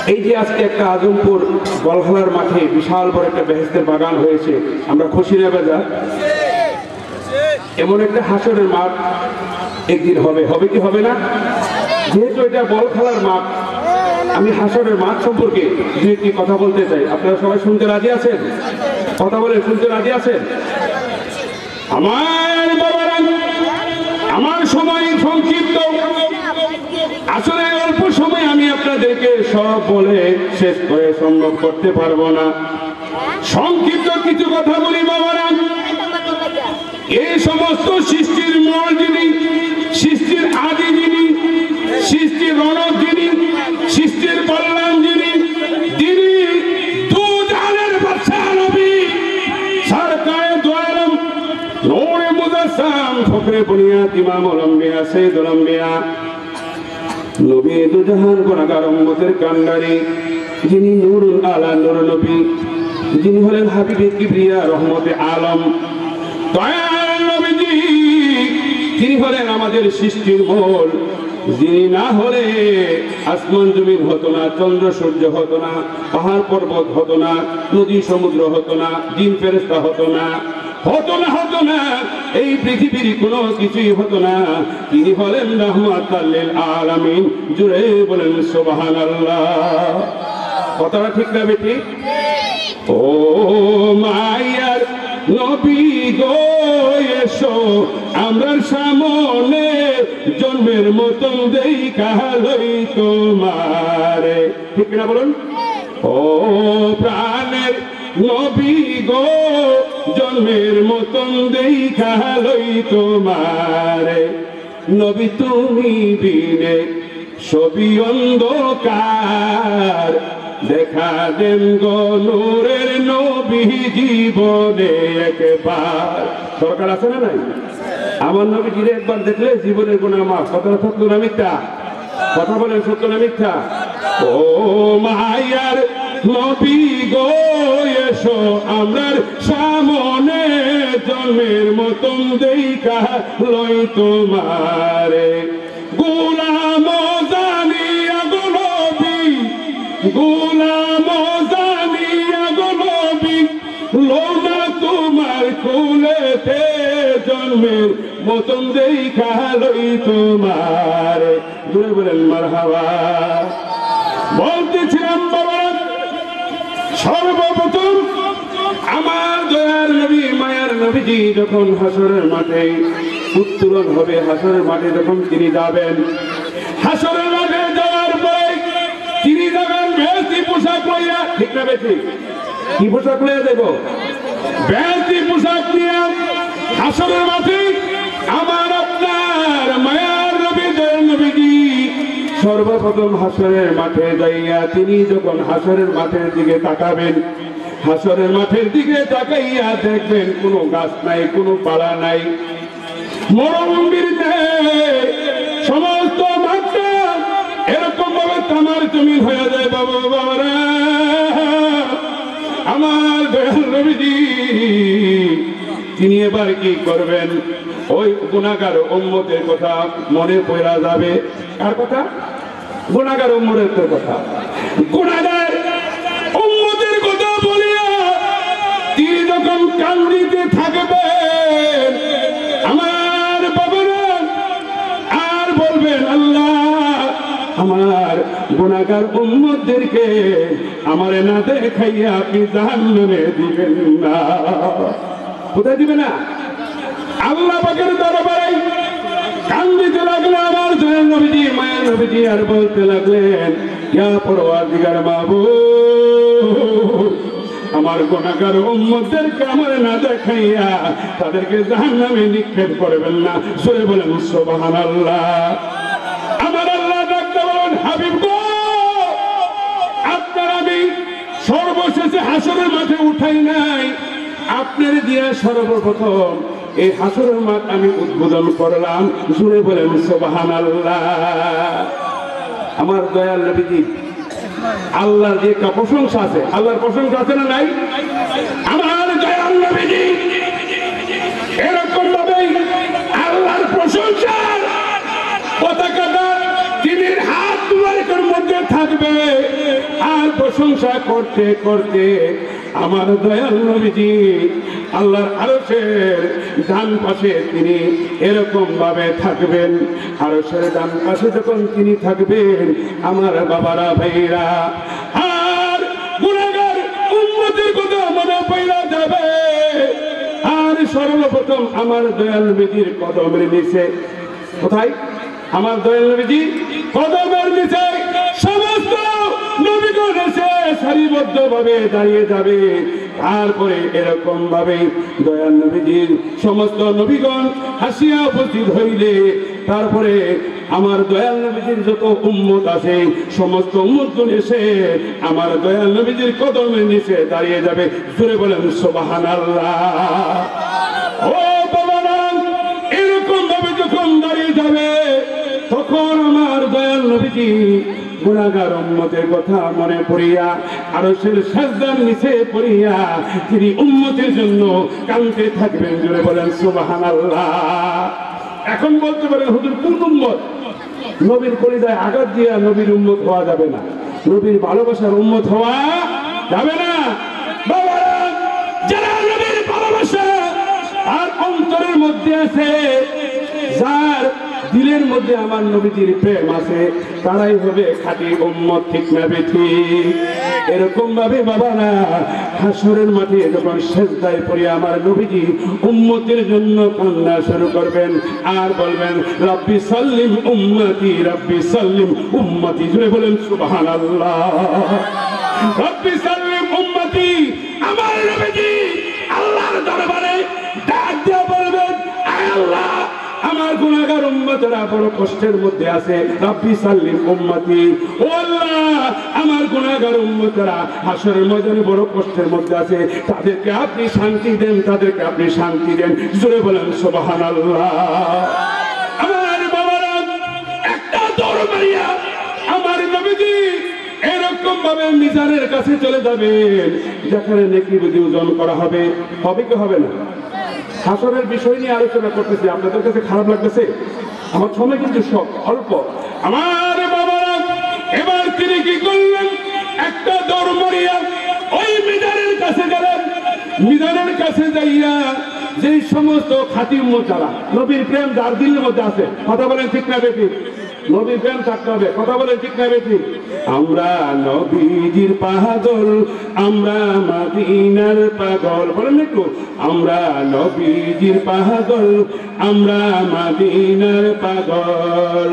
এই যে আজকে একটা আজমপুর বলখেলার মাঠে বিশাল বড় একটা বেহেশতের বাগান হয়েছে, আমরা খুশি না বেজার? এমন একটা হাসরের মাঠ একদিন হবে, হবে কি হবে না? যেহেতু এটা বলখেলার মাঠ, আমি হাসরের মাঠ সম্পর্কে দু একটি কথা বলতে চাই। আপনারা সবাই শুনতে রাজি আছেন? কথা বলে শুনতে রাজি আছেন? আমার বাবারা, আমার সময় সংক্ষিপ্ত, আসলে অল্প সময় আমি আপনাদেরকে সব বলে শেষ করে সম্ভব করতে পারবো না। সংক্ষিপ্ত কিছু কথা বলি বাবারা। এই সমস্ত সৃষ্টির মূল যিনি, সৃষ্টির আদি যিনি, সৃষ্টির রণক যিনি, সৃষ্টির কল্যাণ যিনি, তিনি দুজাহানের বাদশাহ নবী সরকারে দু আলম নূরে মুজাসসাম ফখরে বুনিয়াদ ইমামুল আম্বিয়া সাইয়্যিদুল আম্বিয়া নবী দুজাহান গুনাহগার উম্মতের কান্ডারি, যিনি নূরুল আলা নূর নবী, যিনি হলেন হাবিবে কিবরিয়া রহমতে আলম দয়াল নবীজি, তিনি হলেন আমাদের সৃষ্টির মূল। যিনি না হলে আসমান জমিন হতো না, চন্দ্র সূর্য হতো না, পাহাড় পর্বত হতো না, নদী সমুদ্র হতো না, জিন ফেরেশতা হতো না, হতো না, হতো না, এই পৃথিবীর কোনো কিছুই হতো না। তিনি হলেন রাহমাতাল লিল আলামিন। জুড়ে বলেন সুবহানাল্লাহ। কথাটা ঠিক না বেটি? ও মায়ার নবী গো এসো আমরার সামনে, জন্মের মতন দেখা লই তোমারে। ঠিক না বলুন? ও প্রাণের নবী গো জন্মের মতন দেখা লই তোমারে। নবী তুমি বিনে সবই অন্ধকার, দেখা দেন গো নূরের নবী জীবনে একবার। দরকার আছে না নাই? আমার নবীজিরে একবার দেখলে জীবনের গুনাহ মাফ। কথাটা সত্য না মিথ্যা? কথা বলেন সত্য না মিথ্যা? ও মায়ার নবী গো এসো আমরার সামনে, জন্মের মতন দেখা লই তোমারে। গোলাম জানিয়া গো নবী, গোলাম জানিয়া গো নবী, লোনা তোমার কুলেতে, জন্মের মতন দেখা লই তোমারে। জুড়ে বলেন মারহাবা। বলতেছিলাম বাবা, সর্বপ্রথম আমার দয়ার নবী মায়ার নবীজি যখন হাসরের মাঠে উত্তোলন হবে, হাসরের মাঠে যখন তিনি যাবেন, হাসরের মাঠে যাওয়ার পরে তিনি যাবেন বেহেশতি পোশাক লইয়া। ঠিক না বেশি? কি পোশাক লইয়া দেব? বেহেশতি পোশাক নিয়ে হাসরের মাঠে আমার আপনার মায়ার নবী দয়ার নবীজি সর্বপ্রথম হাসরের মাঠে যাইয়া তিনি যখন হাসরের মাঠের দিকে তাকাবেন, হাসরের মাঠের দিকে তাকাইয়া দেখবেন কোনো গাছ নাই, কোনো পালা নাই, মরুভূমির সমস্ত মাঠটা এরকম ভাবে তামার জমিন হয়ে যায়। বাবা বাবারা, আমার দয়াল নবীজি তিনি এবার কি করবেন? ওই গুনাহগার উম্মতের কথা মনে পড়া যাবে। কার কথা? গুনাহগার উম্মতের কথা। গুনাহগার উম্মতের কথা বলিয়া তিনি যখন কান্দিতে থাকবেন, আমার বাবারা আর বলবেন আল্লাহ আমার গুনাহগার উম্মতদেরকে আমারে না দেখাইয়া আপনি জাহান্নামে দিবেন না। কোথায় দিবে না? আল্লাহ পাকের দরবারে কান্দিতে লাগলেন আমার দয়াল নবীজি মায়ার নবীজি, আর বলতে লাগলেন ইয়া পরওয়ারদিগার মাবুদ, আমার গুনাহগার উম্মতদেরকে আমারে না দেখাইয়া তাদেরকে জাহান্নামে নিক্ষেপ করবেন না। সরে বলেন সুবহানাল্লাহ। আমার আল্লাহ ডাকতে বলেন হাবিব গো, আপনার আমি সর্বশেষে হাসরের মাঠে উঠাই নাই, আপনার দিয়া সর্বপ্রথম এই হাসরের মাঠ আমি উদ্বোধন করলাম। জুড়ে বলেন সুবহানাল্লাহ। আমার দয়াল নবীজি আল্লাহর যে একটা প্রশংসা আছে, আল্লাহর প্রশংসা আছে না নাই? আমার দয়াল নবীজি এরকম ভাবে আল্লাহর প্রশংসার পতাকাটা তিনি হাত মুবারকের মধ্যে থাকবে, প্রশংসা করতে করতে আমার দয়াল নবীজি আল্লাহর আরশের ডান পাশে তিনি এরকম ভাবে থাকবেন। আরশের ডান পাশে যখন তিনি থাকবেন আমার বাবারা ভাইরা আর গুনাহগার উম্মতের কথা মনে পড়া যাবে। আর সর্বপ্রথম আমার দয়াল নবীজির কদমের নিচে, কোথায়? আমার দয়াল নবীজি কদমের নিচে সমস্ত নবীগণ এসে সারিবদ্ধ ভাবে দাঁড়িয়ে যাবে। তারপরে এরকম ভাবে দয়াল নবীজির সমস্ত নবীগণ হাসিয়া উপস্থিত হইলে তারপরে আমার দয়াল নবীজির যত উম্মত আছে সমস্ত উম্মতগণ এসে আমার দয়াল নবীজির কদমের নিচে দাঁড়িয়ে যাবে। জোরে বলেন সুবহানাল্লাহ। ও বাবারা, এরকম ভাবে যখন দাঁড়িয়ে যাবে তখন আমার দয়াল নবীজি গুনাহগার উম্মতের কথা মনে পড়িয়া আরশের সাজদার নিচে পড়িয়া তিনি উম্মতের জন্য কাঁদতে থাকবেন। জোরে বলেন সুবহানাল্লাহ। এখন বলতে পারেন হুজুর কোন উম্মত? নবীর কলিজায় আঘাত দিয়া নবীর উম্মত হওয়া যাবে না, নবীর ভালোবাসার উম্মত হওয়া যাবে না। বাবারা, যারা নবীর ভালোবাসা আর অন্তরের মধ্যে আছে, যার দিলের মধ্যে আমার নবীজির প্রেম আছে, তারাই হবে খাঁটি উম্মত, ঠিক না বেঠিক? এরকম ভাবে বাবারা হাসরের মাঠে যখন সেজদায় পড়ে আমার নবীজি উম্মতের জন্য কান্না শুরু করবেন আর বলবেন রব্বি সাল্লিম উম্মতি, রব্বি সাল্লিম উম্মতি। জুড়ে বলেন সুবহানাল্লাহ। রব্বি সাল্লিম উম্মতি। আমার নবীজি আল্লাহর দরবারে ডাক দিয়ে বলবেন, আয় আল্লাহ, আমার গুনাহগার উম্মতেরা বড় কষ্টের মধ্যে আছে, রব্বি সাল্লিম উম্মতি। ও আল্লাহ, আমার গুনাহগার উম্মতেরা হাসরের ময়দানে বড় কষ্টের মধ্যে আছে, তাদেরকে আপনি শান্তি দেন, তাদেরকে আপনি শান্তি দেন। জোরে বলেন সুবহানাল্লাহ। আমার বাবারা, একটা দৌড় মারিয়া আমার নবীজি এরকম ভাবে মিজানের কাছে চলে যাবেন, যেখানে নেকি বুঝি ওজন করা হবে। হবে কি হবে না? হাসরের বিষয় নিয়ে আলোচনা করতেছি, আপনাদের কাছে খারাপ লাগতেছে? আমার সময় কিন্তু সব অল্প। আমার বাবারা, এবার তিনি কি করলেন? একটা দৌড় মারিয়া ওই মিজানের কাছে গেলেন। মিজানের কাছে যাইয়া যে সমস্ত খাঁটি উম্মত যারা নবীর প্রেম যার দিলের মধ্যে আছে, কথা বলেন ঠিক না বেঠিক? নবীর প্রেম থাকতে হবে, কথা বলেন ঠিক না বেঠিক? আমরা নবীজির পাগল, আমরা মদিনার পাগল, বলেন একটু। আমরা নবীজির পাগল, আমরা মদিনার পাগল।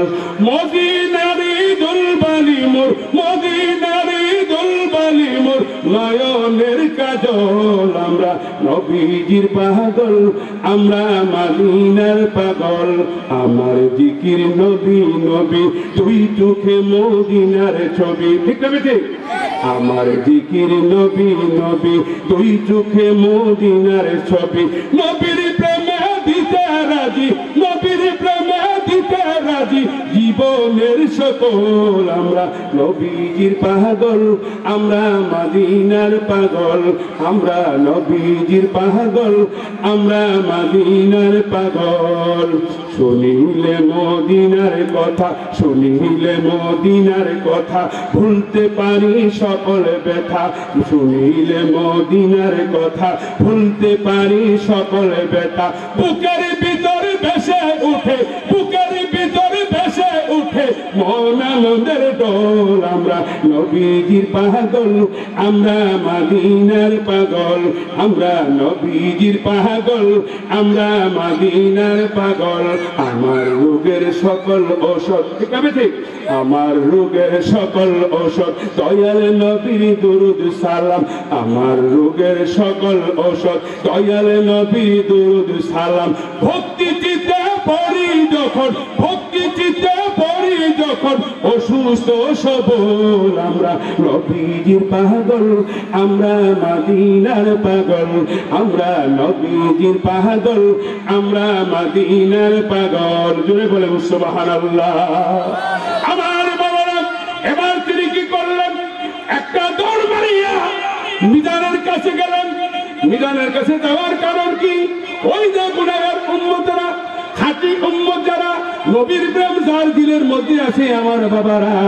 মদিনারি দুলবালি মোর, মদিনারি দুলবালি মোর নয়নের কাজল। আমরা নবীজির পাগল, আমরা মদিনার পাগল। আমার জিকির নবী নবী, তুই চোখে মদিনার ছবি, ঠিক না বেঠিক? আমার জিকির নবী নবী, তুই চোখে মদিনার ছবি। নবীর প্রেমে দিতে রাজি, নবীর প্রেমে দিতে রাজি জীবনের সকল। আমরা নবীজির পাগল, আমরা মদিনার পাগল। আমরা নবীজির পাগল, আমরা মদিনার পাগল। শুনিলে মদিনার কথা, শুনিলে মদিনার কথা, ভুলতে পারি সকল ব্যথা। শুনিলে মদিনার কথা, ভুলতে পারি সকল ব্যথা। বুকের ভিতর ভেসে উঠে, বুকের ভিতর ভেসে উঠে মন আনন্দের ডোল। আমরা নবীজির পাগল, আমরা মদিনার পাগল। আমরা নবীজির পাগল, আমরা মদিনার পাগল। আমার রোগের সকল ঔষধ, ঠিক আছে ঠিক? আমার রোগের সকল ঔষধ দয়াল নবীর দুরুদ সালাম। আমার রোগের সকল ঔষধ দয়াল নবীর দুরুদ সালাম। ভক্তি চিত্তে পড়ি যখন, ভক্তি চিত্তে পড়ি যখন অসুস্থ সবল। আমরা নবীজির পাগল, আমরা মদিনার পাগল। আমরা নবীজির পাগল, আমরা মদিনার পাগল। জোরে বলেন সুবহানাল্লাহ। আমার বাবারা, এবার তিনি কি করলেন? একটা দৌড় মারিয়া মিজানের কাছে গেলেন। মিজানের কাছে যাওয়ার কারণ কি? ওই যে গুনাহগার উম্মতেরা, খাঁটি উম্মত যারা নবীর প্রেম যার দিলের মধ্যে আছে, আমার বাবারা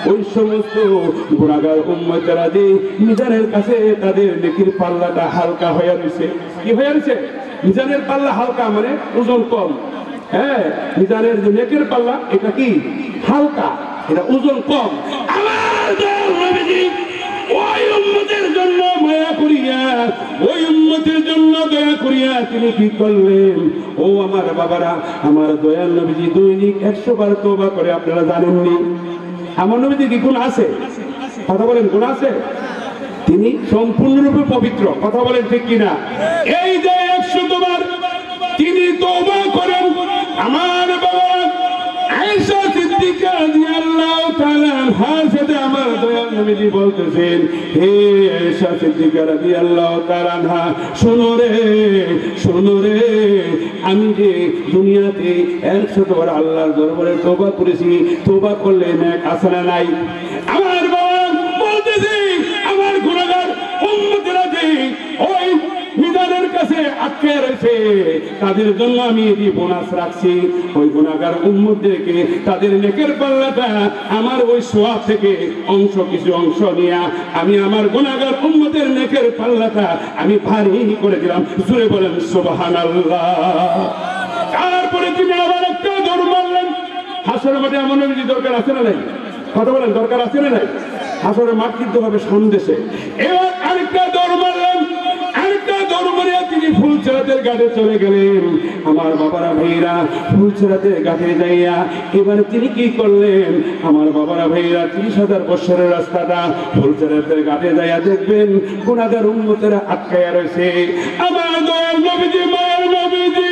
ওই সমস্ত গুনাহগার উম্মতেরা যে মিজানের কাছে তাদের নেকির পাল্লাটা হালকা হয়ে রয়েছে। কি হয়ে রয়েছে? মিজানের পাল্লা হালকা মানে ওজন কম। হ্যাঁ, মিজানের যে নেকির পাল্লা এটা কি হালকা, এটা ওজন কম। আমার নবীজি ওই উম্মতের জন্য মায়া করিয়া, ওই উম্মতের জন্য দয়া করিয়া তিনি কি করলেন? ও আমার বাবারা, আমার দয়াল নবীজি দৈনিক 100 বার তওবা করে। আপনারা জানেননি আমার নবীজি কি গুনাহ আছে? কথা বলেন, গুনাহ আছে? তিনি সম্পূর্ণরূপে পবিত্র। কথা বলেন ঠিক কিনা? এই যে 100 বার তিনি তওবা করেন। আমার বাবা আয়েশা সিদ্দিকা রাদিয়াল্লাহু তাআলা আনহার সাথে আমার দয়াল নবীজি বলতেছেন, হে আয়েশা সিদ্দিকা রাদিয়াল্লাহু তাআলা আনহা, শোনো রে, শোনো রে, আমি যে দুনিয়াতে 100 বার আল্লাহর দরবারে তওবা করেছি, তওবা করলে নেক আছে না নাই? আমার বাবা বলতেছে, আমার গুনাহগার উম্মতেরা যে ওই মিজানের কাছে আটকে রয়েছে, তাদের জন্য আমি এই বোনাস রাখছি। ওই গুনাহগার উম্মতদেরকে তাদের নেকের পাল্লাটা আমার ওই সওয়াব থেকে কিছু অংশ নিয়ে আমি আমার গুনাহগার উম্মতের নেকের পাল্লাটা আমি ভারী করে দিলাম। জোরে বলেন সুবহানাল্লাহ। তারপরে তিনি আবার একটা দৌড় মারলেন। হাসরের মাঠে এমন নবীজি দরকার আছে না নাই? কথা বলেন, দরকার আছে না নাই? হাসরের মাঠ কিন্তু হবে সন্দেশে। এবার আরেকটা দৌড় মারলেন। আরেকটা দৌড় মারিয়া তিনি ফুলছড়াতের ঘাটে চলে গেলেন। আমার বাবারা ভাইরা, ফুলছড়াতের ঘাটে যাইয়া এবারে তিনি কি করলেন? আমার বাবারা ভাইরা, 30,000 বছরের রাস্তাটা ফুলছড়াতের ঘাটে যাইয়া দেখবেন গুনাহগার উম্মতেরা আটকায়া রয়েছে। আমার দয়াল নবীজি, মায়ের নবীজি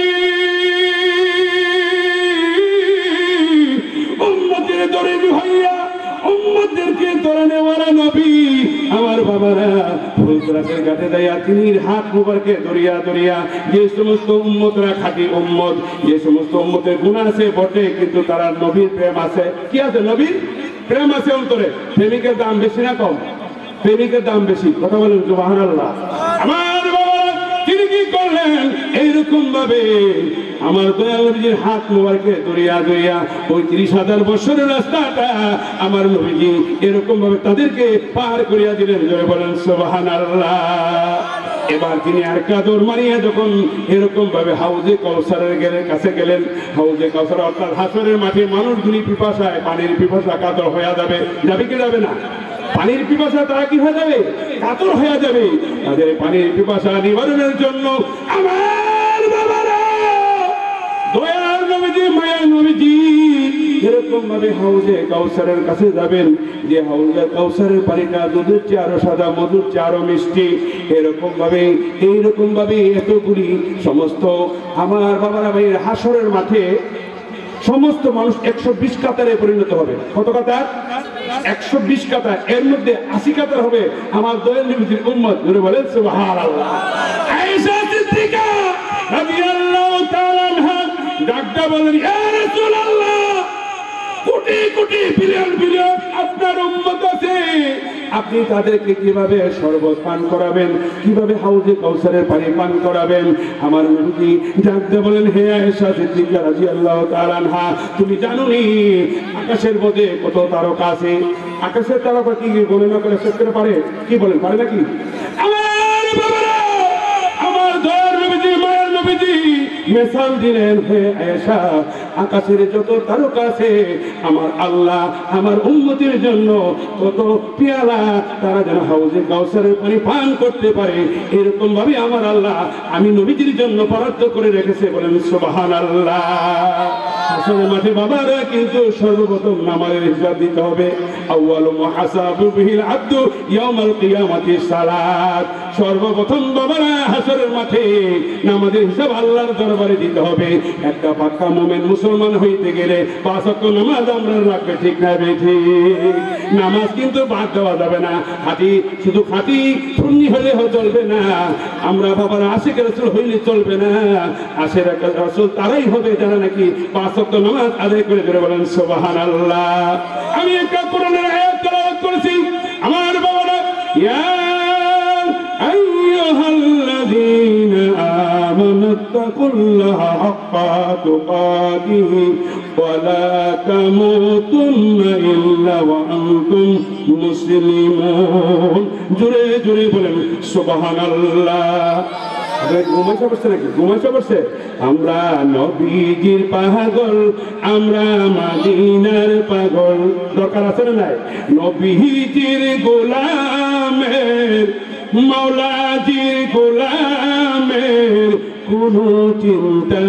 উম্মতের দরিদ্র হইয়া উম্মতদেরকে ধরে নেওয়ার নবী আমার বাবারা ফুলছড়াতের ঘাটে যাইয়া তিনি হাত মুবারকে ধরিয়া ধরিয়া, যে সমস্ত উম্মতরা খাঁটি উম্মত, যে সমস্ত উম্মতের গুনাহ আছে বটে, কিন্তু তারা নবীর প্রেম আছে। কি আছে? নবীর প্রেম আছে অন্তরে। প্রেমিকের দাম বেশি না কম? প্রেমিকের দাম বেশি। কথা বলেন সুবহানাল্লাহ। আমার বাবা তিনি কি করলেন? এইরকম ভাবে আমার দয়াল নবীজির হাত মোবারকে ধরিয়া ধরিয়া ওই 30,000 বছরের রাস্তাটা আমার নবীজি এরকম ভাবে তাদেরকে পার করিয়া দিলেন। জয় বলেন সুবহানাল্লাহ। এবার তিনি আর কাদর মারিয়া যখন এরকম ভাবে হাউজে কাউসারের কাছে গেলেন, হাউজে কাউসার অর্থাৎ হাসরের মাঠে মানুষগুলি পিপাসায়, পানির পিপাসা কাতর হয়ে যাবে। যাবে কি যাবে না? পানির পিপাসা তারা কি হয়ে যাবে? কাতর হয়ে যাবে। তাদের পানির পিপাসা নিবারণের জন্য আমার বাবারা দয়াল নবীজি, মায়ার নবীজি এরকম ভাবে হাউজে কাউসারের কাছে যাবেন, যে হাউজে কাউসারের পানিটা দুধের চেয়ে আরো সাদা, মধুর চেয়ে আরো মিষ্টি। এইরকম ভাবে এতগুলি সমস্ত আমার বাবারা ভাইয়ের হাসরের মাঠে সমস্ত মানুষ 120 কাতারে পরিণত হবে। কত কাতার? 120 কাতার। এর মধ্যে 80 কাতার হবে আমার দয়াল নবীজির উম্মত। জোরে বলেন সুবহানাল্লাহ। আয়েশা সিদ্দিকা রাদিয়াল্লাহু তাআলা আনহা ডাকটা বলেন, ইয়া রাসূলুল্লাহ, কোটি কোটি বিলিয়ন বিলিয়ন আপনার উম্মত আছে, আপনি তাদেরকে কিভাবে শরবত পান করাবেন, কিভাবে হাউজে কাউসারের পানি পান করাবেন? আমার নবী ডাকতে বলেন, হে আয়েশা সিদ্দিকা রাদিয়াল্লাহু তাআলা আনহা, তুমি জানো নি আকাশের মধ্যে কত তারকা আছে? আকাশের তারকা কি গণনা করে শেষ করে পারে? কি বলেন, পারে নাকি? আমার বাবারা, আমার দয়ার নবীজি, মায়ের নবীজি মিসাল দিলেন, হে আয়েশা, আকাশের যত তারকা আছে আমার আল্লাহ আমার উম্মতের জন্য কত পেয়ালা তারা যেন হাউজে কাউসারের পানি পান করতে পারে, এরকম ভাবে আমার আল্লাহ আমি নবীজির জন্য বরাদ্দ করে রেখেছে। বলেন সুবহানাল্লাহ। আসলে মাঠে বাবারা কিন্তু সর্বপ্রথম নামাজের হিসাব দিতে হবে। আউয়ালু মুহাসাবু বিহিল আবদু ইয়াউমাল কিয়ামাতি সালাত। সর্বপ্রথম বাবারা হাসরের মাঠে নামাজের হিসাব আল্লাহর দরবারে দিতে হবে। একটা পাক্কা মুমিন মুসলমান হইতে গেলে 5 ওয়াক্ত নামাজ আমরা রাখবে, ঠিক না বেঠি? নামাজ কিন্তু বাদ দেওয়া যাবে না। শুধু খাঁটি সুন্নি হলে চলবে না। আমরা বাবারা আশিক রাসূল হইলে চলবে না। আশিক রাসূল তারাই হবে যারা নাকি 5 ওয়াক্ত নামাজ আদায় করে। করে বলেন সুবহানাল্লাহ। আমি একটা কোরআনের আয়াত তেলাওয়াত করেছি। আমার বাবারা, ইয়া আইয়ুহাল্লাযীনা আমানু তাকুল্লাহা হাক্কা তুকাতিহি ওয়ালা তামুতুন্না ইল্লা ওয়া আনতুম মুসলিমুন। জোরে জোরে বলেন সুবহানাল্লাহ। ঘুমাইতে পারছে নাকি? ঘুমাইতে পারছে? আমরা নবীজির পাগল, আমরা মদিনার পাগল। দরকার আছে না নাই? নবীজির গোলামের, মাওলাজির গোলামের কোনো চিন্তা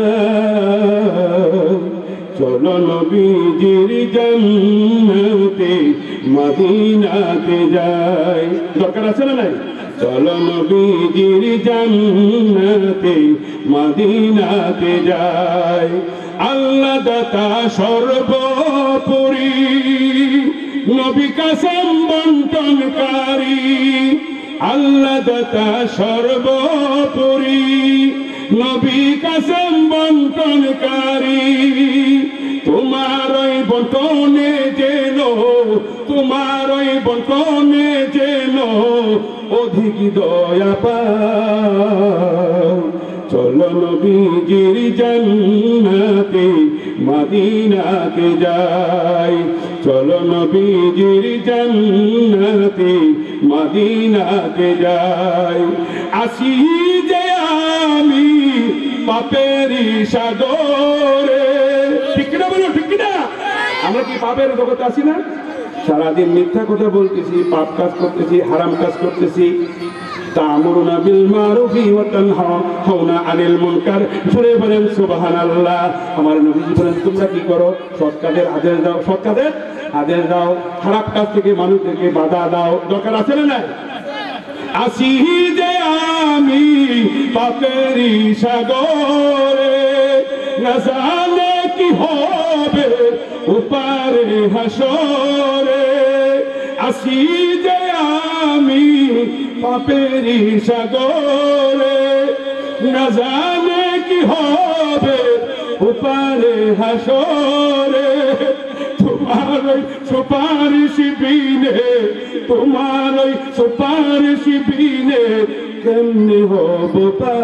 নাই। চলো নবীজির জান্নাতে মদিনাতে যাই। দরকার আছে না নাই? চলো নবীজির জান্নাতে মদিনাতে যাই। আল্লাহ দাতা সর্বোপরি, নবী কাসম বন্টনকারী। আল্লাহ দাতা সর্বোপরি, নবী কাসম বন্টনকারী। তোমার ওই বন্টনে যেন, তোমার ওই বন্টনে যেন অধিক দয়া পাও। চলো নবীজির জান্নাতে মদিনাতে যাই। চলো নবীজির জান্নাতে মদিনাতে যাই। আসি যে আমি পাপেরই সাগরে। ঠিক না বলো? ঠিক না? আমরা কি পাপের জগতে আছি না? সারাদিন মিথ্যা কথা বলতেছি, পাপ কাজ করতেছি, হারাম কাজ করতেছি। তা'মুরুনা বিল মারুফি ওয়া তানহাউনা আনিল মুনকার। জোরে বলেন সুবহানাল্লাহ। আমার নবীজি বলেন তোমরা কি করো? সৎ কাজের আদেশ দাও, সৎ কাজের আদেশ দাও, খারাপ কাজ থেকে মানুষদেরকে বাধা দাও। দরকার আছে না নাই? আসি যে আমি পাপেরই সাগরে, না জানে কি হবে উপারে হাসরে। আসি যে আমি পাপেরই সাগরে, না জানে কি হবে উপারে হাসরে। তোমার ওই সুপারিশ বিনে, তোমার ওই সুপারিশ বিনে কেমনে হব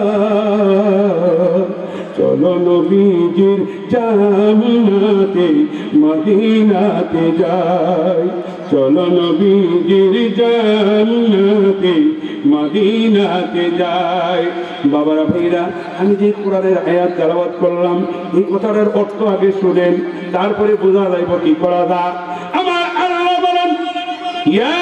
পার। চলো নবীজির জান্নাতে মদিনাতে যাই। চলো নবীজির জান্নাতে মদিনাতে যাই। বাবারা ভাইরা, আমি যে কোরআনের আয়াত তেলাওয়াত করলাম, এই কথাটার অর্থ আগে শুনেন, তারপরে বোঝা যাইব কি করা যায়। আমার আল্লাহ বলেন, ইয়া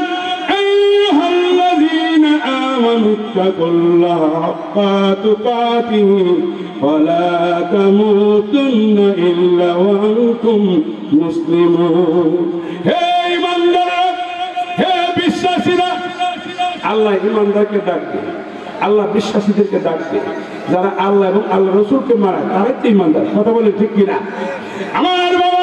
আইয়ুহাল্লাযীনা আমানুত্তাকুল্লাহা হাক্কা তুকাতিহি ওয়া লা তামুতুন্না ইল্লা ওয়া আনতুম মুসলিমুন। হে ঈমানদাররা, হে বিশ্বাসীরা, আল্লাহ ঈমানদারকে ডাকবে, আল্লাহ বিশ্বাসীদেরকে ডাকবে। যারা আল্লাহ এবং আল্লাহ রসুলকে মানায় তারাই তো ঈমানদার। কথা বলে ঠিক কিনা? আমার বাবা,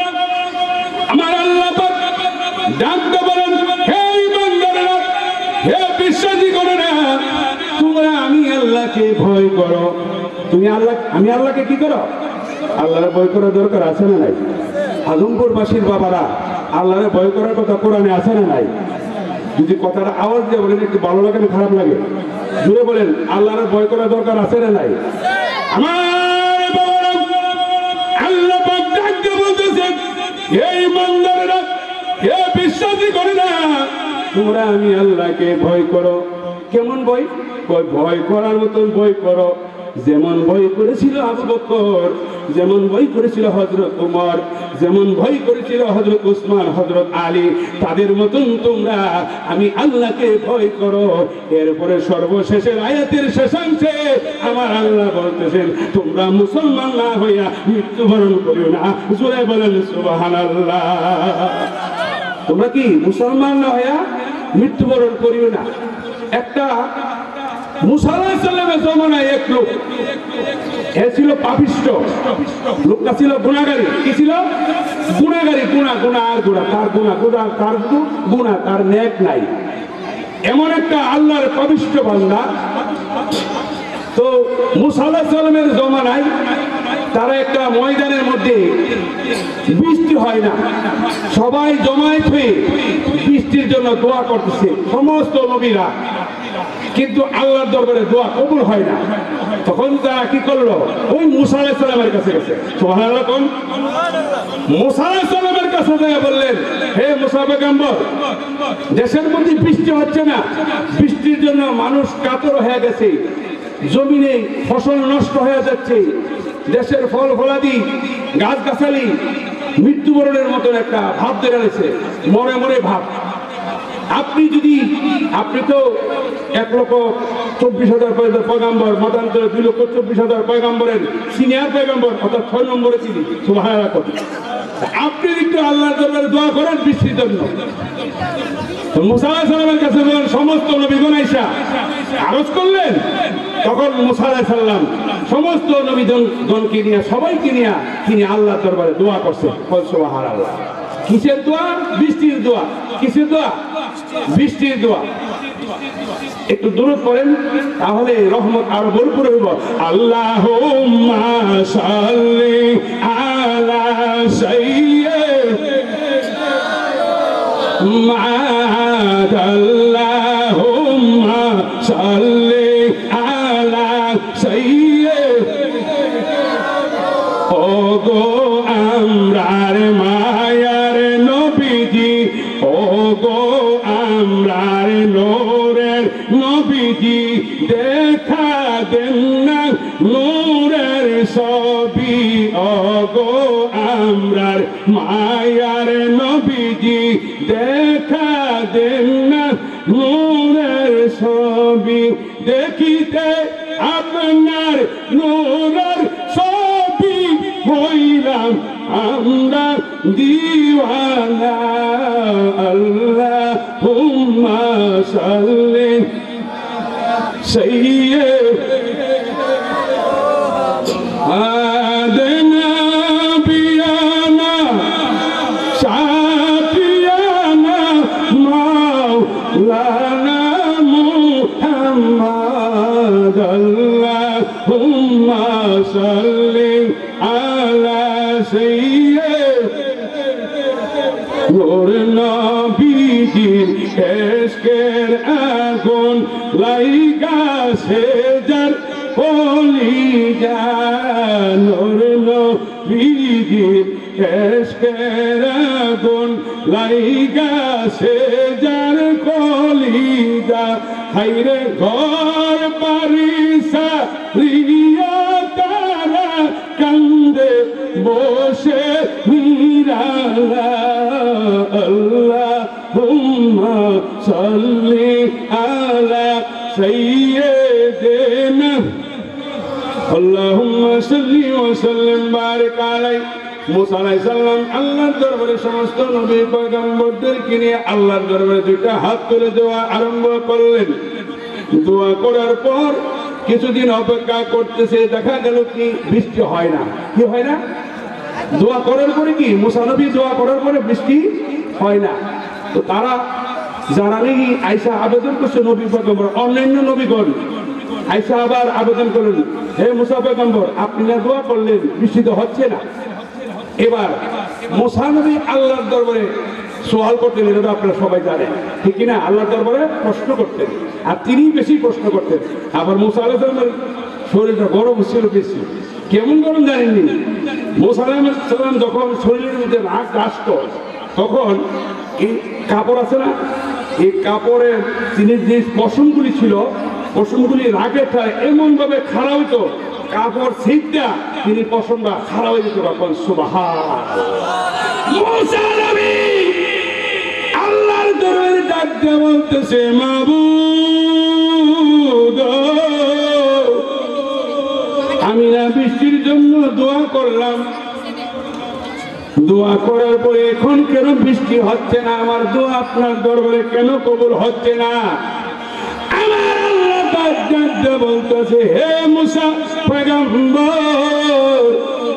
আমার আল্লাহ ডাকতে বলেন, হে ঈমানদাররা, হে বিশ্বাসী করে না, তোমরা আমি আল্লাহকে ভয় করো। তুমি আল্লাহ, আমি আল্লাহকে কি করো? আল্লাহর ভয় করার দরকার আছে না নাই? আজমপুরবাসীর বাবারা, আল্লাহর ভয় করার কথা কোরআনে আছে না নাই? যদি কথাটা আওয়াজ দিয়ে বলেন, একটু ভালো লাগে না খারাপ লাগে? জুড়ে বলেন, আল্লাহর ভয় করার দরকার আছে না নাই? আমার বাবারা, আল্লাহ পাক ডাকতে বলতেছেন, হে ঈমানদাররা, হে বিশ্বাসী করে না, তোমরা আমি আল্লাহকে ভয় করো। কেমন ভয়? ভয় করার মতন ভয় করো, যেমন ভয় করেছিল আবু বকর, যেমন ভয় করেছিল হযরত ওমর, যেমন ভয় করেছিল হযরত উসমান, হযরত আলী, তাদের মতন তোমরা আমি আল্লাহকে ভয় করো। এরপরে সর্বশেষের আয়াতের শেষাংশে আমার আল্লাহ বলতেছেন, তোমরা মুসলমান না হইয়া মৃত্যুবরণ করিও না। জোরে বলেন সুবহানাল্লাহ। তোমরা কি মুসলমান না হইয়া মৃত্যুবরণ করিও না। একটা মুসা আলাইহিস সালামের জমানায় এক লোক, এ ছিল পাপিষ্ঠ, লোকটা ছিল গুনাহগারী। কি ছিল? গুনাহগারী, গুনাহ আর গুনাহ, তার গুনাহ, তার গুনাহ, তার নেক নাই। এমন একটা আল্লাহর পাপিষ্ঠ বান্দা। তো মুসা আলাইহিস সালামের জমানায় তারা একটা ময়দানের মধ্যে, বৃষ্টি হয় না, সবাই জমায়েত হয়ে বৃষ্টির জন্য দোয়া করতেছে, সমস্ত নবীরা। কিন্তু আল্লাহর দরবারে দোয়া কবুল হয় না। তখন তারা কি করলো? ওই মুসা আলাইহিস সালামের কাছে গেছে। সুবহানাল্লাহ। কোন মুসা আলাইহিস সালামের কাছে গিয়ে বললেন, হে মুসা পয়গম্বর, দেশের মধ্যে বৃষ্টি হচ্ছে না, বৃষ্টির জন্য মানুষ কাতর হয়ে গেছে, জমিনে ফসল নষ্ট হয়ে যাচ্ছে, দেশের ফল ফলাদি গাছগাছালি মৃত্যুবরণের মতন একটা ভাব দেখা গেছে, মরে মরে ভাব। আপনি তো 1,24,000 পয়গম্বর, মতান্তরে 2,24,000 পয়গম্বরের সিনিয়র পয়গম্বর, অর্থাৎ 6 নম্বরে তিনি। সুবহানাল্লাহ। আপনি একটু আল্লাহর দরবারে দোয়া করেন বৃষ্টির জন্য। মুসা আলাইহিস সালামের কাছে বলেন, সমস্ত নবীগণ আইসা আরজ করলেন। তখন মুসা আলাইহিস সালাম সমস্ত নবীগণকে নিয়ে, সবাইকে নিয়ে তিনি আল্লাহর দরবারে দোয়া করছেন। সুবহানাল্লাহ। কিসের দোয়া? বৃষ্টির দোয়া। কিসের দোয়া? বৃষ্টির দোয়া। একটু দূরত পড়েন, তাহলে রহমত আরো ভরপুর হইব। আল্লাহুম্মা সাল্লি আলা সাইয়্যিদিনা আল্লাহুম্মা সাল্লি আলা সাইয়্যিদিনা। ওগো আমরার মায়ার নবীজি, ওগো আমরার নূরের নবীজি, দেখা দেন না নূরের ছবি। ওগো আমরার মায়ার নবীজি, দেখা দেন না নূরের ছবি। দেখিতে আপনার নূরের ছবি হইলাম আমরা দিওয়ানা। আল্লাহুম্মা সাল্লি সাইয়্যিদিনা বিয়ানা শাফিয়ানা মাওলানা মুহাম্মদ। আল্লাহুম্মা সাল্লি আলা সাইয়্যিদিনা। নূর নবীজির এশকের আগুন লাইগাছে যার কলিজা। নূর নবীজির এশকের আগুন লাইগাছে যার কলিজা। হায়রে ঘর বাড়ি সারিয়া তারা কান্দে বসে নিরালা। আল্লাহুম্মা সাল্লি আলা সাইয়্যিদিনা। আল্লাহুম্মা সাল্লি ওয়া সাল্লিম বারিক আলাইহি। মুসা আলাইহিস সালাম আল্লাহর দরবারে সমস্ত নবী পয়গম্বরদেরকে নিয়ে আল্লাহর দরবারে দুইটা হাত তুলে দোয়া আরম্ভ করলেন। দোয়া করার পর কিছুদিন অপেক্ষা করতেছে, দেখা গেল কি বৃষ্টি হয় না। কি হয় না? দোয়া করার পরে কি মুসা নবী দোয়া করার পরে বৃষ্টি হয় না। তো তারা যারা নাকি আইসা আবেদন করছে নবী পয়গম্বর, অন্যান্য নবীগণ আইসা আবার আবেদন করলেন, হে মুসা পয়গম্বর, আপনি না দোয়া করলেন, বৃষ্টি তো হচ্ছে না। এবার মুসা নবী আল্লাহর দরবারে সোয়াল করতেন, এটা আপনারা সবাই জানেন, ঠিক কিনা? আল্লাহর দরবারে প্রশ্ন করতেন, আর তিনি বেশি প্রশ্ন করতেন। আবার মুসা আলাইহিস সালামের শরীরটা গরম ছিল বেশি। কেমন গরম জানেননি? মুসা আলাইহিস সালাম যখন শরীরের মধ্যে রাগ আসত, তখন এই কাপড় আছে না, এই কাপড়ের তিনি যে পশমগুলি ছিল, পশমগুলি রাগের ঠায় এমন ভাবে খাড়া হইতো, কাপড় ছিটটা তিনি পশমটা খাড়া হয়ে যেত। তখন সুবহানাল্লাহ, মুসা নবী আল্লাহর দরবারে ডাক দিয়ে বলতেছে, মাবুদ, আমি না বৃষ্টির জন্য দোয়া করলাম, দোয়া করার পরে এখন কেন বৃষ্টি হচ্ছে না? আমার দোয়া আপনার দরবারে কেন কবুল হচ্ছে না? আমার আল্লাহ ডাক দিয়ে বলতেছে, হে মুসা পয়গম্বর,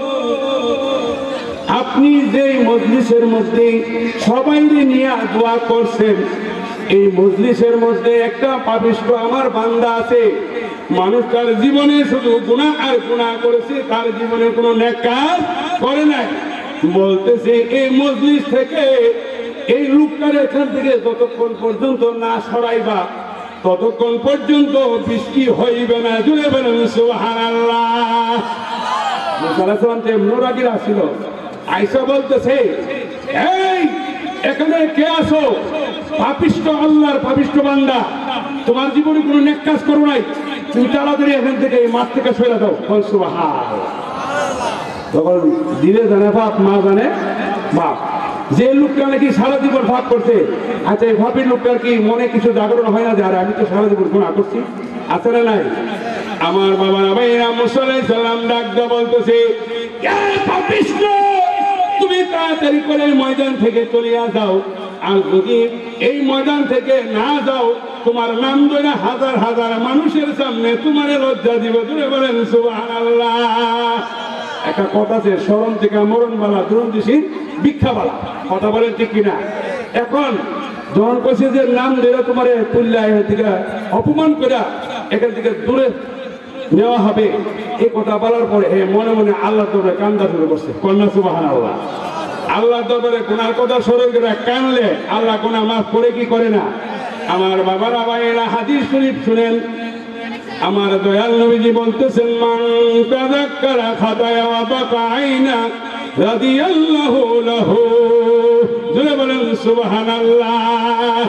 আপনি যে মজলিসের মধ্যে সবাই নিয়ে দোয়া করছেন, এই মজলিসের মধ্যে একটা পাপিষ্ঠ আমার বান্দা আছে। মানুষ তার জীবনে শুধু গুনাহ আর গুনাহ করেছে, তার জীবনে কোনো নেক কাজ করে নাই। বলতেছে এই মজলিস থেকে এই লোকটার এখান থেকে যতক্ষণ পর্যন্ত না সরাইবা, ততক্ষণ পর্যন্ত বৃষ্টি হইবে না। জুড়ে বলেন সুবহানাল্লাহ। মুসা আলাইহিস সালাম যে নুরাগিরা ছিল, আয়েশা বলতেছে, এই এখানে কে আছো? পাপিষ্ঠ, আল্লাহর পাপিষ্ঠ বান্দা, তোমার জীবনে কোনো নেক কাজ করো নাই, তুমি তাড়াতাড়ি এখান থেকে এই মাঠ থেকে সরে দাও। সুবহানাল্লাহ। তখন দিলে জানে বাপ, মা জানে বাপ। যে লোকটা নাকি সারা জীবন ভাব করছে, আচ্ছা এই ভাবের লোকটার কি মনে কিছু জাগরণ হয় না যে আরে আমি তো সারা জীবন গুনাহ করছি? আছে না নাই? আমার বাবা ভাইরা মুসা আলাইহিস সালাম ডাক দিয়ে বলতেছে, পাপিষ্ঠ, তুমি তাড়াতাড়ি করে ময়দান থেকে চলে যাও। আর যদি এই ময়দান থেকে না যাও, তোমার নাম ধরে হাজার হাজার মানুষের সামনে তোমার লজ্জা দিব। তুমি বলেন সুবহানাল্লাহ। একটা কথা আছে, শরম থেকে মরণবালা, দুরন্দিসি ভিক্ষাবালা। কথা বলেন ঠিক কিনা? এখন যখন কইছে যে নাম ধরে তোমার তুল্লা থেকে অপমান করে এখান থেকে দূরে নেওয়া হবে, এই কথা বলার পরে মনে মনে আল্লাহ দরবারে কান্দা শুরু করছে। কন্যা সুবহানাল্লাহ। আল্লাহ দরবারে গুনার কথা স্মরণ করে কানলে আল্লাহ গুনাহ মাফ করে কি করে না? আমার বাবারা ভাইয়েরা হাদিস শরীফ শুনেন। আমার দয়াল নবীজি বলতেছেন, মান তাযাক্কারা খাতায়া ওয়া বাকা আইনা রাদিয়াল্লাহু লাহু। জোরে বলেন সুবহানাল্লাহ।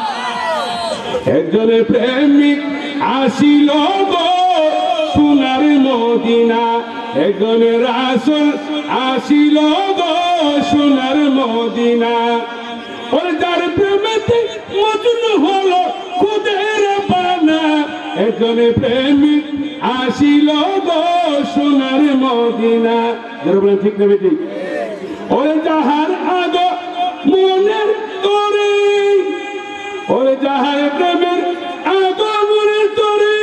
একজনের প্রেমিক আসিল গো সোনার মদিনা, একজনের রাসূল আসিল গো সোনার মদিনা। ওর যার প্রেমেতে মজনু হলো খুদের বানা, একজনের প্রেমিক আসিল গো সোনার মদিনা। ঠিক না বেটি? ওরে যাহার আগ মনের তরে, ওরে যাহার প্রেমের আগ মনের তরে,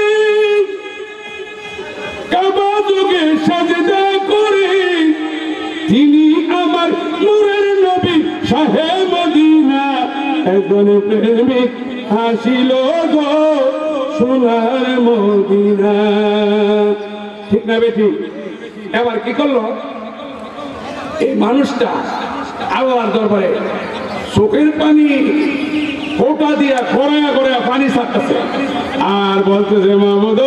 কাবা যুগে সাজদা করে, তিনি আমার নূরের নবী শাহে মদিনা। একজনের প্রেমিক আসিল গো সোনার মদিনা। ঠিক না বেটি? এবার কি করলো এই মানুষটা? আল্লাহর দরবারে চোখের পানি ফোঁটা দিয়া গড়ায়া গড়ায়া পানি ছাড়তেছে আর বলতেছে, মাহমুদ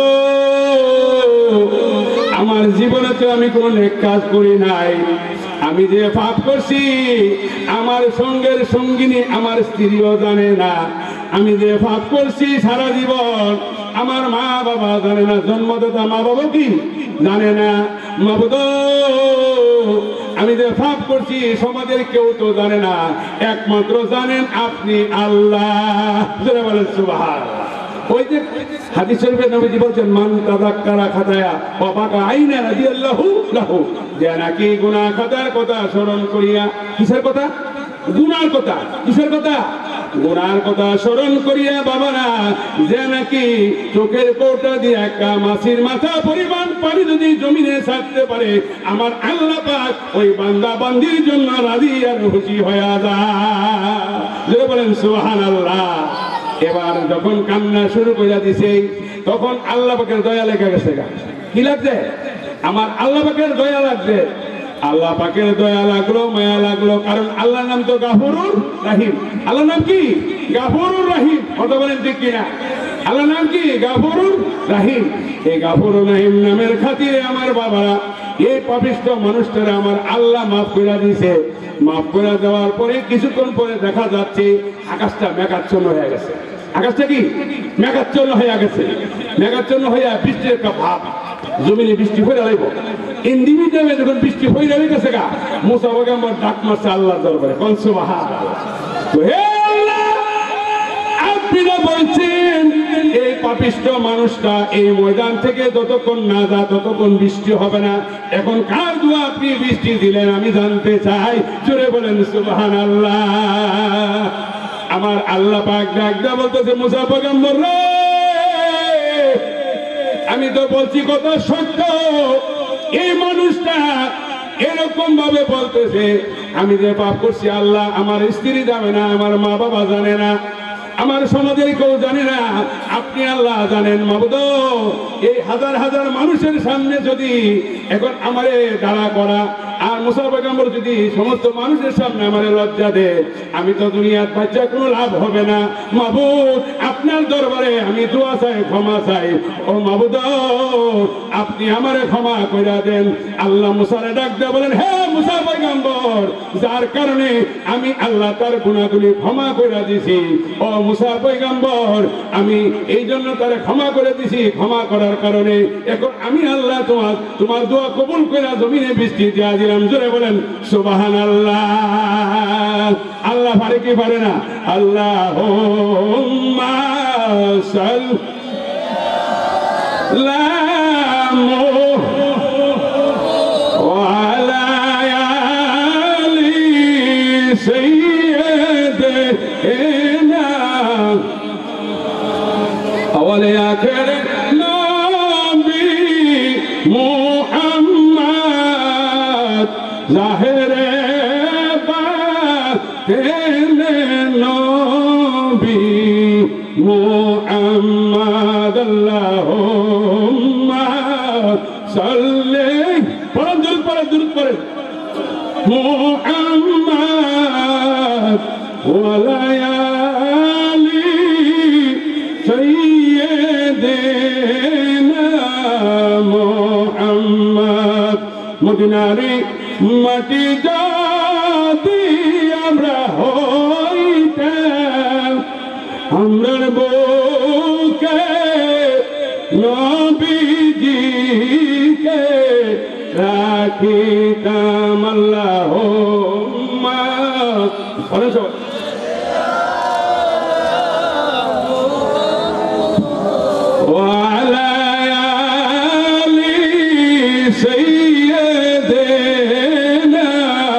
আমার জীবনে তো আমি কোনো নেক কাজ করি নাই, আমি যে পাপ করছি আমার সঙ্গের সঙ্গিনী আমার স্ত্রীও জানে না, আমি যে পাপ করছি সারা জীবন আমার মা বাবা জানে না, জন্মদাতা মা বাবা কি জানে না। মাহমুদ আমি যে পাপ করছি সমাজের কেউ তো জানে না, একমাত্র জানেন আপনি আল্লাহ। বলেন সুবহানাল্লাহ। ওই যে হাদিস শরীফে নবীজি বলছেন, মান তাযাক্কারা খাতায়া ওয়া বাকা আইনা রাদিয়াল্লাহু লাহু, যে নাকি গুনাহ খাতার কথা স্মরণ করিয়া, কিসের কথা? গুনার কথা। কিসের কথা? গুনার কথা স্মরণ করিয়া বাবারা, যে নাকি চোখের কোটা দিয়ে একটা মাছির মাথা পরিমাণ পানি যদি জমিনে ছাড়তে পারে, আমার আল্লাহ পাক ওই বান্দা বান্দির জন্য রাজি আর খুশি হয়ে যায়। বলেন সুবহানাল্লাহ। এবার যখন কান্না শুরু করে দিছে তখন আল্লাহ পাকের দয়া লেগে গেছে। কি লাগছে? আমার আল্লাহ পাকের দয়া লাগছে। আল্লাহ পাকের দয়া লাগলো, মায়া লাগলো, কারণ আল্লাহর নাম তো গাফুরুর রাহিম। আল্লাহর নাম কি? গাফুরুর রাহিম। কথা বলেন ঠিক কিনা? আল্লাহর নাম কি? গাফুরুর রাহিম। এই গাফুরুর রাহিম নামের খাতিরে আমার বাবারা এই পাপিষ্ঠ মানুষটারা আমার আল্লাহ মাফ করে দিয়েছে। মাফ করে দেওয়ার পরে কিছুক্ষণ পরে দেখা যাচ্ছে আকাশটা মেঘাচ্ছন্ন হয়ে গেছে। আকাশটা কি মেঘাচ্ছন্ন হয়ে গেছে। মেঘাচ্ছন্ন হইয়া বৃষ্টির একটা ভাব, জমিনে বৃষ্টি হয়ে যাইব। ইন্ডিভিজুয়ালি যখন বৃষ্টি হয়ে যাবে গেছে গা, মুসা পয়গম্বর ডাক মারছে আল্লাহর দরবারে, কোন সুবহানাল্লাহ। তো হে আল্লাহ, আপনি না বলছেন এই পাপিষ্ঠ মানুষটা এই ময়দান থেকে যতক্ষণ না যা ততক্ষণ বৃষ্টি হবে না। এখন কার দোয়া আপনি বৃষ্টি দিলেন আমি জানতে চাই। জোরে বলেন সুবহানাল্লাহ। আমার আল্লাহ পাক ডাক দিয়া বলতেছে, মুসা পয়গম্বর রে, আমি তো বলছি কথা সত্য। এই মানুষটা এরকম ভাবে বলতেছে, আমি যে পাপ করছি আল্লাহ আমার স্ত্রী জানে না, আমার মা বাবা জানে না, আমার সমাজের কেউ জানে না, আপনি আল্লাহ জানেন। মাবুদ, এই হাজার হাজার মানুষের সামনে যদি এখন আমারে দাঁড়া করা আর মুসা পয়গম্বর যদি সমস্ত মানুষের সামনে আমারে লজ্জা দেয়, আমি তো দুনিয়ার বাচ্চা কোনো লাভ হবে না। মাবুদ, আপনার দরবারে আমি দোয়া চাই, ক্ষমা চাই। ও মাবুদ, আপনি আমারে ক্ষমা কইরা দেন। আল্লাহ মুসারে ডাক দিয়ে বলেন, হে মুসা পয়গম্বর, যার কারণে আমি আল্লাহ তার গুনাহগুলি ক্ষমা কইরা দিছি, ও মুসা পয়গম্বর, আমি এই জন্য তারে ক্ষমা করে দিছি। ক্ষমা করার কারণে এখন আমি আল্লাহ তোমার দোয়া কবুল কইরা জমিনে বৃষ্টি দিয়া দিলাম। জোরে বলেন সুবহানাল্লাহ। আল্লাহ পারে কি পারে না? আল্লাহুম্মা সাল্লামু আলা আলি সাইয়্যিদিনা আওয়ালে আখিরে নবী মুহাম্মদ জাহেরে বাতিনে নবী মুহাম্মদ আল্লাহুম্মা সাল্লি দুরূদ পড়েন মুহাম্মদ ওয়া আলা আলি সাইয়্যিদিনা মুহাম্মদ। মদিনারি মাটি যদি আমরা হইতাম, আমরার বুকে নবীজিকে রাখিতাম। আল্লাহুম্মা ওয়া আলা আলি সাইয়্যিদিনা।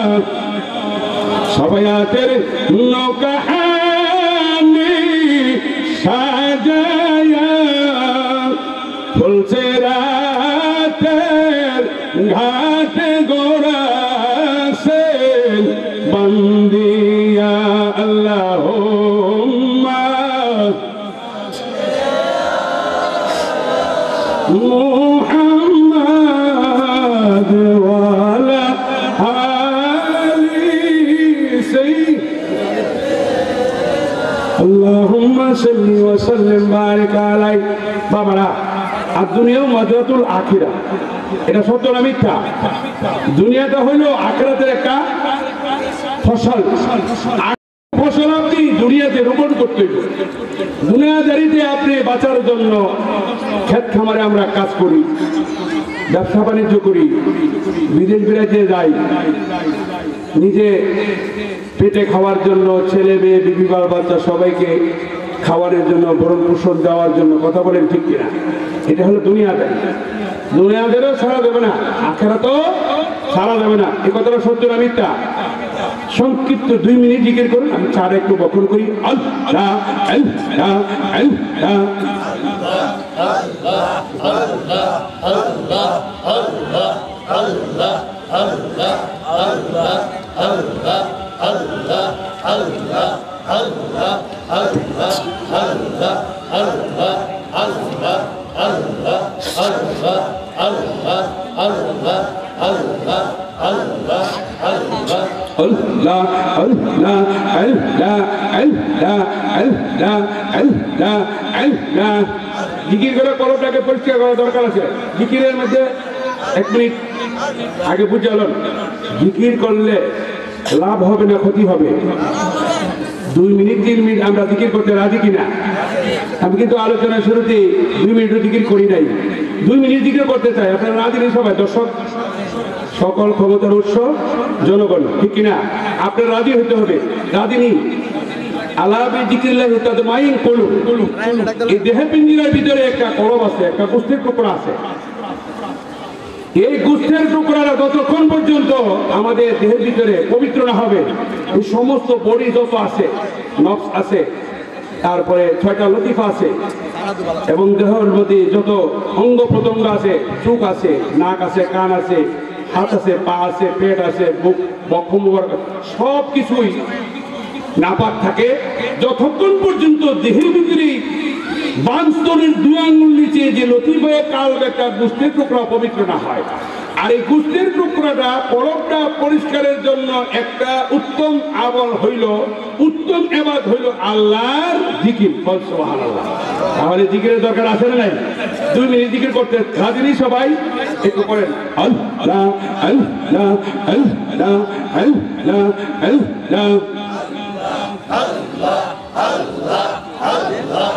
সবায়াতের নৌকাহানি সাজায়া ফুলছে রাতের ঘাটে গোড়াছে বন্দিয়া। আল্লাহুম্মা মুহাম্মদ ওয়া আলা আলি সাইয়্যিদিনা। আল্লাহুম্মা সাল্লি ওয়া সাল্লিম বারিক আলাইহি। বাবারা, আর দুনিয়াও মাযরাতুল আখিরা, এটা সত্য না মিথ্যা? দুনিয়াটা হইল আখিরাতের একটা ফসল। ফসল আপনি দুনিয়াতে রোপণ করতে হইব। দুনিয়াদারিতে আপনি বাঁচার জন্য ক্ষেত খামারে আমরা কাজ করি, ব্যবসা বাণিজ্য করি, বিদেশ বিরাজে যাই, নিজে পেটে খাওয়ার জন্য, ছেলে মেয়ে বিবি বাল বাচ্চা সবাইকে খাওয়ানোর জন্য, ভরণ পোষণ দেওয়ার জন্য। কথা বলেন ঠিক কিনা? এটা হলো দুনিয়াদারি। দুনিয়াদেরও সারা দেবে না, আখিরাতও সারা দেবে না। এই কথাটা সত্য না মিথ্যা? সংক্ষিপ্ত 2 মিনিট জিকির করুন, আমি চার একটু বক্ষণ করি। আল্লাহ আল্লাহ আল্লাহ আল্লাহ আল্লাহ আল্লাহ আল্লাহ আল্লাহ আল্লাহ আল্লাহ। জিকির করে কলমটাকে পরিষ্কার করা দরকার আছে। জিকিরের মধ্যে 1 মিনিট আগে বুঝালেন, জিকির করলে লাভ হবে না ক্ষতি হবে? 2 মিনিট 3 মিনিট আমরা জিকির করতে রাজি কিনা? আমি কিন্তু আলোচনার শুরুতে 2 মিনিট জিকির করি নাই, 2 মিনিট জিকির করতে চাই। আপনারা রাজি নেই সবাই? দর্শক, সকল ক্ষমতার উৎস জনগণ, ঠিক কিনা? আপনার রাজি হতে হবে। রাজি নেই? আলাবি জিকিরিল্লাহ তাতমাইন কুলুব। এই দেহের পিঞ্জিরার ভিতরে একটা কলব আছে, একটা গোস্তের টুকরা আছে। এই গোস্তের টুকরাটা যতক্ষণ পর্যন্ত আমাদের দেহের ভিতরে পবিত্র না হবে, এই সমস্ত বডি যত আছে, নফস আছে, তারপরে 6টা লতিফা আছে, এবং দেহের মধ্যে যত অঙ্গ প্রত্যঙ্গ আছে, চোখ আছে, নাক আছে, কান আছে, হাত আছে, পা আছে, পেট আছে, বুক, বক্ষ, সব কিছুই নাপাক থাকে যতক্ষণ পর্যন্ত দেহের ভিতরে বানস্তনের 2 আঙ্গুল নিচে যে লতিফায়ে কালব একটা গোস্তের টুকরা পবিত্র না হয়। আর এই গোস্তের টুকরাটা, কলবটা পরিষ্কারের জন্য একটা উত্তম আমল হইল, উত্তম ইবাদত হইল আল্লাহর জিকির, সুবহানাল্লাহ। তাহলে জিকিরের দরকার আছে না নাই? 2 মিনিট জিকির করতে রাজি নেই সবাই? একটু করেন আল্লাহ আল্লাহ আল্লাহ আল্লাহ আল্লাহ আল্লাহ আল্লাহ আল্লাহ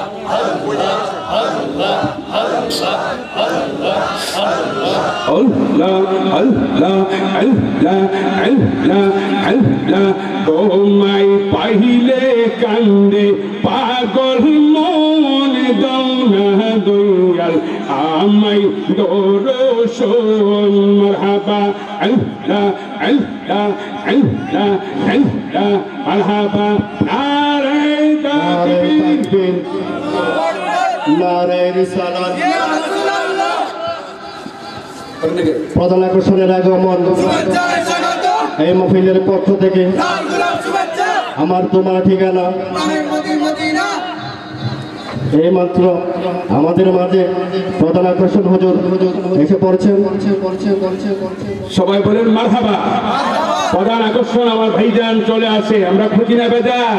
তোমায় পাইলে কান্দে পাগল মন দাও না দয়াল আমায় দরশন মারহাবা আল্লাহ আল্লাহ আল্লাহ আল্লাহ মারহাবা নারে তাকবীর নারে রিসালাত প্রধান আকর্ষণের আগমন এই মাহফিলের পক্ষ থেকে আমার তোমার ঠিকানা এই মাত্র আমাদের মাঝে প্রধান আকর্ষণ হুজুর এসে পড়ছেন। সবাই বলেন মারহাবা। প্রধান আকর্ষণ আমার ভাইজান চলে আসে। আমরা খুশি না বেজার?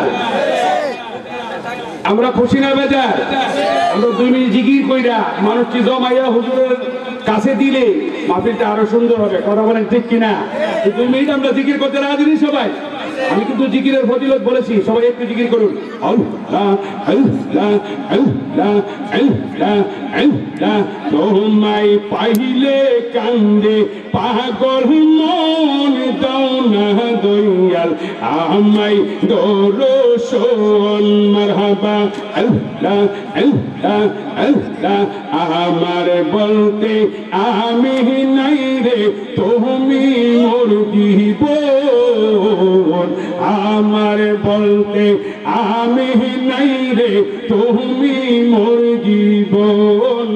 আমরা খুশি না বেজার? আমরা 2 মিনিট জিকির কইরা মানুষটি জমাইয়া হুজুরের কাছে দিলে মাহফিলটা আরো সুন্দর হবে। কথা বলেন ঠিক কিনা? 2 মিনিট আমরা জিকির করতে রাজি নেই সবাই? আমি কিন্তু জিকিরের ফজিলত বলেছি, সবাই একটু জিকির করুন। আল্লাহ আল্লাহ আল্লাহ আল্লাহ আল্লাহ তোমায় পাইলে কান্দে পাগল মন দাও না দয়াল আমায় দরশন মারহাবা আল্লাহ আল্লাহ আল্লাহ আমার বলতে আমি নাই রে তুমি মোর জীবন আমার বলতে আমি নাই রে তুমি মোর জীবন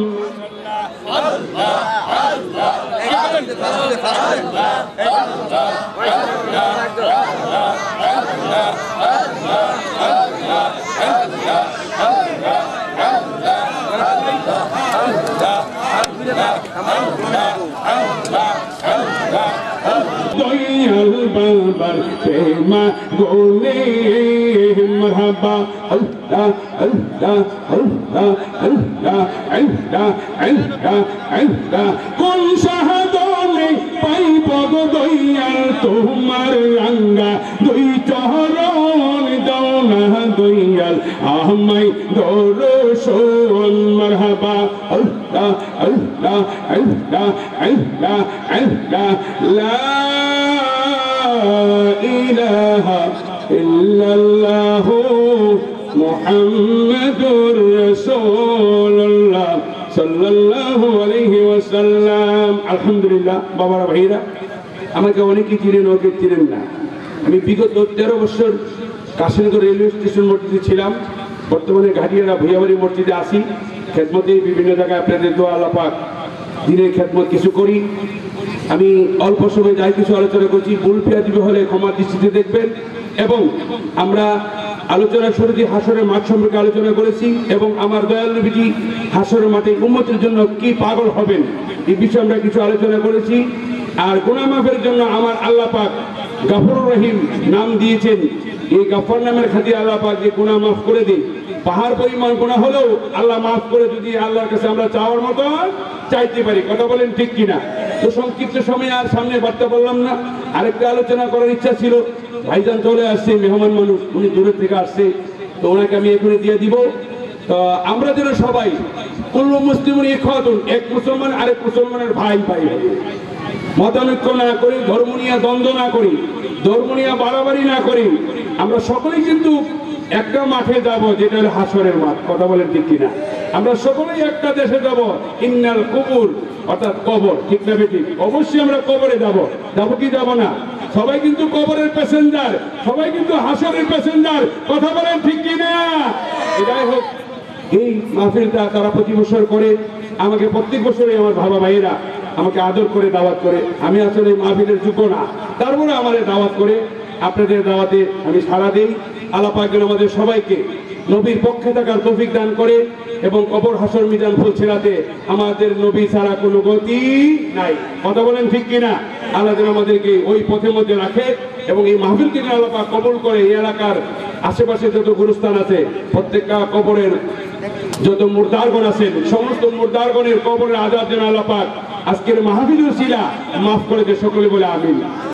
দয়াল বাবার প্রেমা গোলে মারহাবা আল্লাহ আল্লাহ আল্লাহ আল্লাহ আল্লাহ আল্লাহ আল্লাহ কোন সাহাদনে পাইব গো দয়াল তোমার রাঙ্গা দুই চরণ দাও না দয়াল আমায় দরশন মারহাবা আল্লাহ আল্লাহ আল্লাহ আল্লাহ আল্লাহ লা ইলাহা ইল্লাল্লাহ মুহাম্মাদুর রাসূলুল্লাহ সাল্লাল্লাহু আলাইহি ওয়াসাল্লাম। আলহামদুলিল্লাহ। বাবারা ভাইরা, আমাকে অনেকে চিনেন, ওকে চিনেন না। আমি বিগত 13 বছর কাশীনগর রেলওয়ে স্টেশন মসজিদে ছিলাম। বর্তমানে ঘাটিয়ারা ভুইয়াবাড়ি মসজিদে আসি খেদমতে। বিভিন্ন জায়গায় আপনাদের দোয়া আল্লাহ পাক দিনের খেদমত কিছু করি। আমি অল্প সময় যাই কিছু আলোচনা করছি, ভুল ফিরাদিবি হলে ক্ষমা দৃষ্টিতে দেখবেন। এবং আমরা আলোচনা শুরুতে হাসরের মাঠ সম্পর্কে আলোচনা করেছি এবং আমার দয়াল নবীজি হাসরের মাঠে উম্মতের জন্য কি পাগল হবেন এই বিষয়ে আমরা কিছু আলোচনা করেছি। আর গুনাহ মাফের জন্য আমার আল্লাহ পাক গফুর রহিম নাম দিয়েছেন। এই গফর নামের খাতিরে আল্লাহ পাক যে গুনাহ মাফ করে দেয়, পাহাড় পরিমাণ গুনাহ হলেও আল্লাহ মাফ করে যদি আল্লাহর কাছে আমরা চাওয়ার মতো চাইতে পারি। কথা বলেন ঠিক কিনা? তো সংক্ষিপ্ত সময় আর সামনে বার্তা বললাম না। আরেকটা আলোচনা করার ইচ্ছা ছিল। ভাইজান চলে আসছে, মেহমান মানুষ, উনি দূরের থেকে আসছে, তো ওনাকে আমি এখনই দিয়ে দিব। তো আমরা যেন সবাই কুল্লু মুসলিমুন ইখওয়াতুন, এক মুসলমান আরেক মুসলমানের ভাই ভাই, মতানৈক্য না করি, ধর্ম নিয়ে দ্বন্দ্ব না করি, ধর্ম নিয়ে বাড়াবাড়ি না করি, আমরা সকলেই কিন্তু একটা মাঠে যাব, যেটা হলো হাসরের মাঠ। কথা বলেন ঠিক কিনা? আমরা সকলেই একটা দেশে যাব, ইন্নাল কুবুর, অর্থাৎ কবর। ঠিক না বেঠিক? অবশ্যই আমরা কবরে যাব। যাবো কি যাব না? সবাই কিন্তু কবরের প্যাসেঞ্জার, সবাই কিন্তু হাসরের প্যাসেঞ্জার। কথা বলেন ঠিক কিনা? এটাই হোক এই মাহফিলটা তারা প্রতি বছর করে। আমাকে প্রত্যেক বছরই আমার বাবা ভাইয়েরা আমাকে আদর করে দাওয়াত করে। আমি আসলে মাহফিলের যোগ্য না, তারপরে আমাদের দাওয়াত করে। আপনাদের দাওয়াতে আমি সাড়া দিই। আল্লাহ পাক যেন আমাদের সবাইকে নবীর পক্ষে থাকার তৌফিক দান করে এবং কবর হাসর মিজান ফুলছিলাতে আমাদের নবী ছাড়া কোনো গতি নাই। কথা বলেন ঠিক কিনা? আল্লাহ যেন আমাদেরকে ওই পথের মধ্যে রাখে এবং এই মাহফিলকে যেন আল্লাহ পাক কবুল করে এই এলাকার আশেপাশে যত গুরুস্থান আছে প্রত্যেকটা কবরের যত মুর্দারগণ আছেন সমস্ত মুর্দারগণের কবরের আজাদ যেন আল্লাহ পাক আজকের মাহফিল উসিলা মাফ করে দে সকলে বলে আমিন।